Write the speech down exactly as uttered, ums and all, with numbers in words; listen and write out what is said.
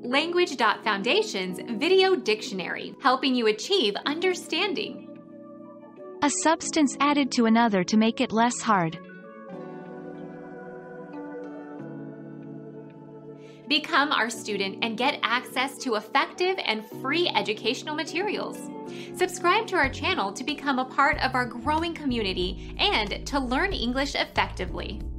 Language dot Foundation's Video Dictionary, helping you achieve understanding. A substance added to another to make it less hard. Become our student and get access to effective and free educational materials. Subscribe to our channel to become a part of our growing community and to learn English effectively.